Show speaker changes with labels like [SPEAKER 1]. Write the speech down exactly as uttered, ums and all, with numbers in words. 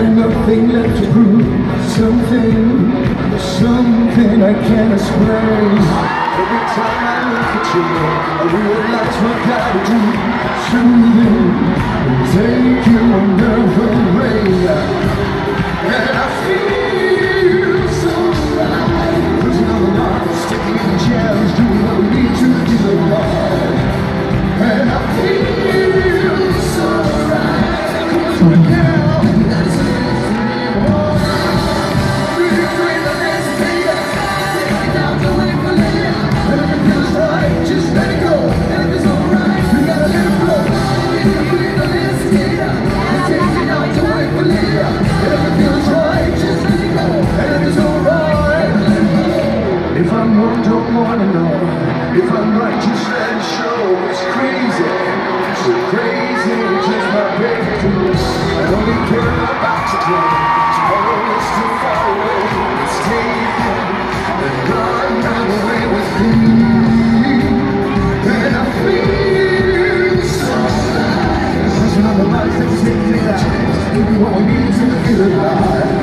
[SPEAKER 1] got nothing left to prove. Something, something I can't explain. Every time I look at you, I realize what I gotta do. Soothing, take you under the rain. And I feel so right. There's another line, sticking in jams, doing what we need to do the right. And I feel so right. Cause we're now. If I'm wrong, don't wanna know. If I'm right, just let it show. It's crazy, so crazy, just my baby. I only care about today. Tomorrow is too far away. It's taken, and God ran away with me. And I feel so alive. There's another life that's taking me out. Give me what we need to feel alive.